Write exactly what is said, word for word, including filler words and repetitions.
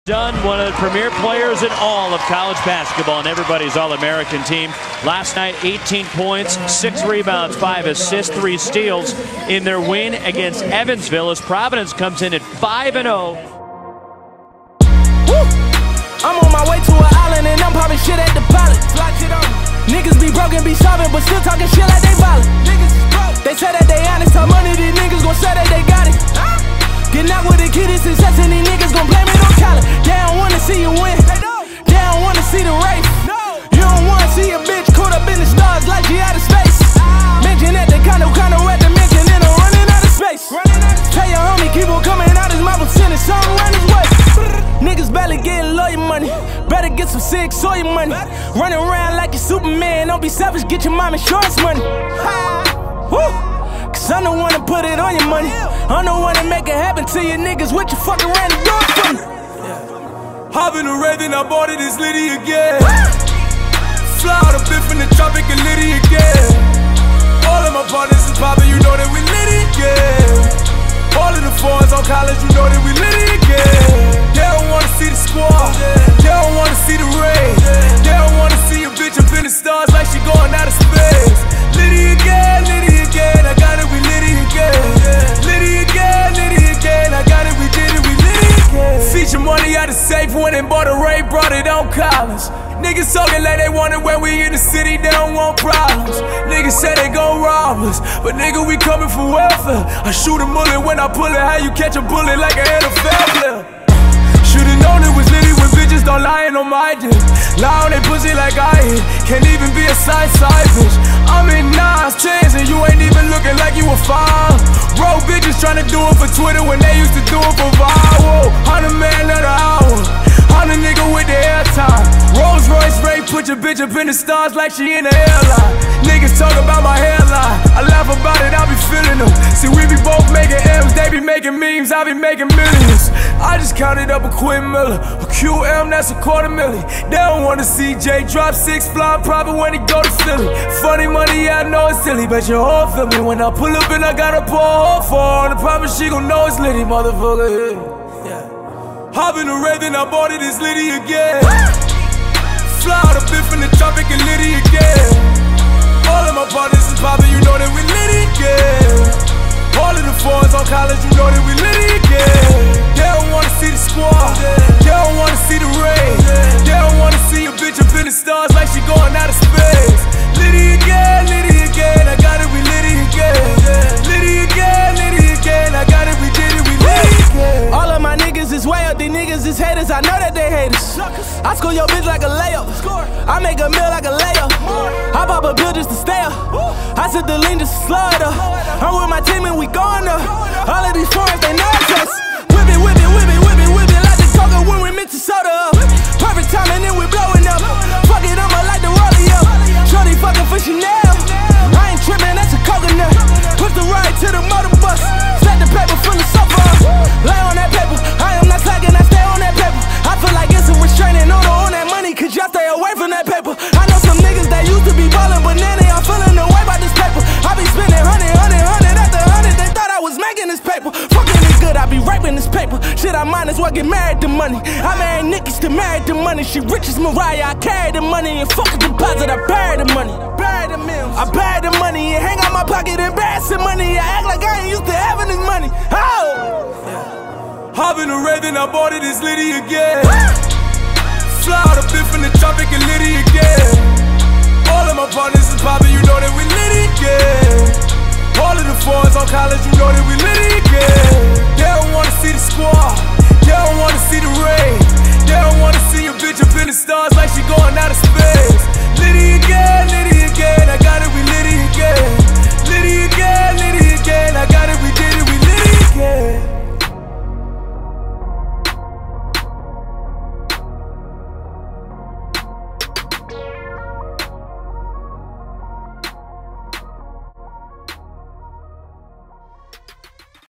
Dunn, one of the premier players in all of college basketball and everybody's All-American team. Last night, eighteen points, six rebounds, five assists, three steals in their win against Evansville as Providence comes in at five and oh. I'm on my way to an island and I'm popping shit at the pilot. Niggas be broken, be solving, but still talking shit like they violent. They say that they honest, how money these niggas gon' say that they got it. Getting out with the kid is success and these niggas gon' blame it on college. They don't wanna see you win, they don't wanna see the race. You don't wanna see a bitch caught up in the stars like she out of space. Mention at the condo, condo at the mention and I'm running out of space. Tell your homie keep on coming out his mouth and sending something around his way. Niggas barely getting lawyer money, better get some sick soy money. Running around like you Superman, don't be selfish, get your mom insurance money. Woo! Cause I'm the one to put it on your money. I'm the one to make it happen to you niggas. What you fucking ran the door for me? Hop in the red, then I bought it, it's Liddy again. Fly out a bit from the tropic and Liddy again. All of my partners is poppin', you know that we Liddy again. All of the fours on college, you know that we Liddy again. They don't wanna see the squad, they don't wanna see the rain. They don't wanna see a bitch up in the stars like she going out of space. Liddy again, Liddy again, I got it, we Liddy again. Liddy again, Liddy again, I got it, we did it, we Liddy again. Feature money out of safe, went and bought a Ray, brought it on college. Niggas talking like they want it when we in the city, they don't want problems. Niggas say they gon' rob us, but nigga we coming for welfare. I shoot a bullet when I pull it, how you catch a bullet like an N F L player? Should've known it was Liddy when bitches don't lying on my dick. Lie on they pussy like I hit, can't even be a side side bitch. I'm in nines, tens, and you ain't even looking like you a five. Bro, bitches tryna do it for Twitter when they used to do it for viral. I'm the man of the hour, I'm the nigga with the airtime. Rolls Royce Ray, put your bitch up in the stars like she in the airline. Niggas talk about my hairline, I laugh about it, I be feeling them. See, we be both making M's, they be making memes, I be making millions. I just counted up a Quinn Miller, a Q M, that's a quarter million. They don't wanna see Jay drop six, fly private when he go to Philly. Funny money, yeah, I know it's silly, but your whole feel me when I pull up and I gotta pour a hole for her. And I promise she gon' know it's Liddy, motherfucker. Yeah. Hop in the red, then I bought it, it's Liddy again. Fly out a bit from the tropic and Liddy again. All of my partners is poppin', you know that we Liddy again. All of the fours on college, you know that we Liddy again. They don't wanna see the squad, they don't wanna see the rain. They don't wanna see a bitch up in the stars like she going out of space. Liddy again, Liddy again, I got it, we Liddy again. Liddy again, Liddy again, I got it, we did it, we Liddy again. All of my niggas is way up, these niggas is haters, I know that they haters. I score your bitch like a layup, I make a meal like a layup. I pop a bill just to stay up, I said the lean just to slow it up. I'm with my team and we going up, all of these foreigns, they know us. Whip it, whip it, whip it, whip it, whip it like the coca when we mix the soda up. Perfect time and then we blowing up, fuck it, I'ma like the rollie up. Shorty fucking for Chanel, I ain't tripping, that's a coconut. Push the ride to the motor bus, stack the paper from the sofa up. Lay on that paper, I am not slacking, I stay on that paper. I feel like it's a restraining order on that money, cause y'all stay away from that paper. I know some niggas that used to be ballin', but now they all feeling the way by this paper. I be spending hundred, hundred, hundred after hundred, they thought I was making this paper. Fucking it good, I be raping this paper. Shit, I might as well get married to money. I married Nikki, still married to money. She rich as Mariah, I carry the money. And fuck a deposit, I bury the money. Bury the mills, I bury the money. And hang out my pocket, embarrassing money. I act like I ain't used to having this money. Oh! Hop in the red, then I bought it, it's Liddy again. Fly out a bit from the tropic and Liddy again. All of my partners is poppin', you know that we Liddy again. All of the fours on college, you